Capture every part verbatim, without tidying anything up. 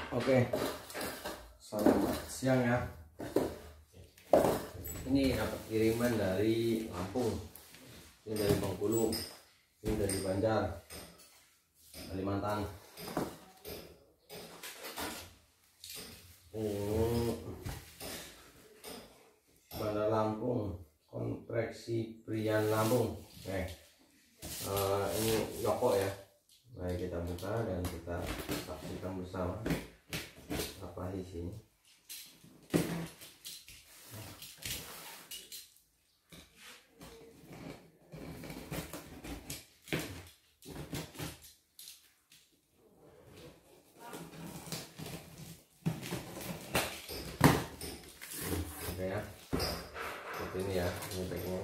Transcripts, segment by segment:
Oke, selamat siang ya. Ini dapat kiriman dari Lampung, ini dari Bengkulu, ini dari Banjar, Kalimantan. Ini Bandar Lampung, Konveksi Prian Lampung. Oke, uh, ini Yoko ya. Mari kita buka dan kita saksikan bersama apa isinya. Oke ya, seperti ini ya, ini packingnya.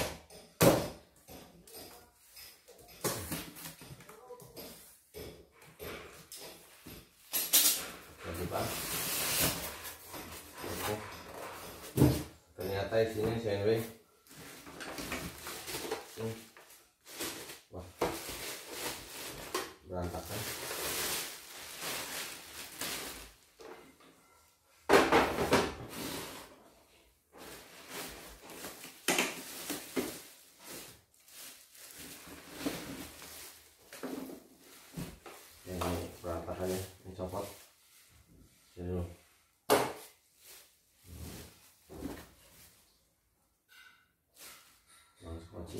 Buka. Oke. Ternyata isinya sandwich. Hmm. Wah, berantakan. Ini berantakan ya, ini copot. Dulu. Langsung kunci.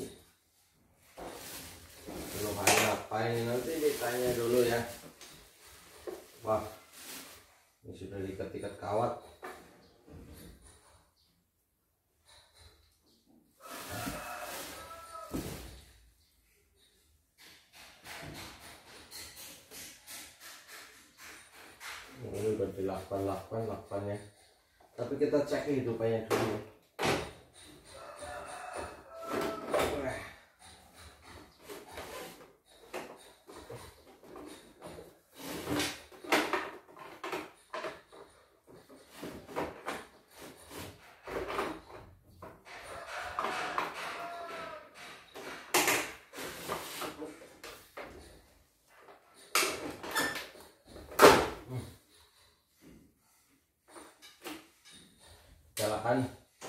Belum ada apa ini, nanti ditanya dulu ya. Wah, ini sudah diikat-ikat kawat. Ini udah dilakban-lakban lakbannya, tapi kita cek hidupannya dulu. Nyalakan.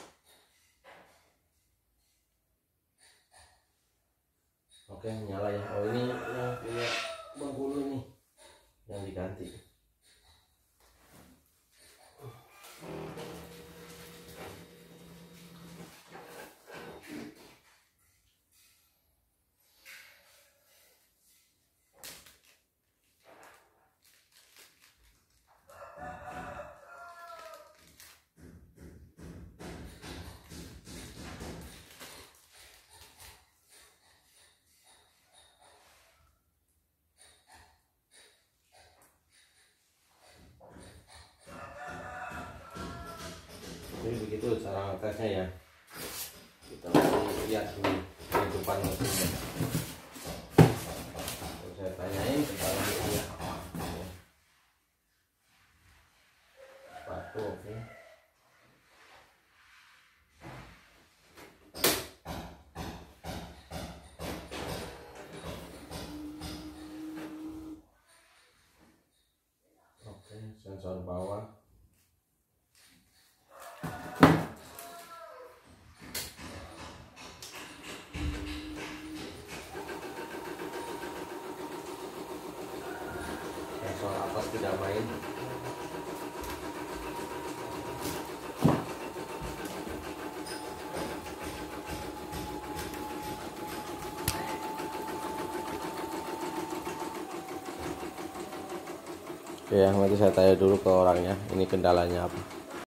Oke, nyala ya. Oh, ini yang punya Bengkulu nih yang diganti. Jadi begitu cara ngetesnya ya. Kita lihat dulu kehidupan mesinnya. Saya tanyain tentang mesinnya. Sepatu oke. Oke, sensor bawah. Sensor atas tidak main. Oke ya, nanti saya tanya dulu ke orangnya, ini kendalanya apa.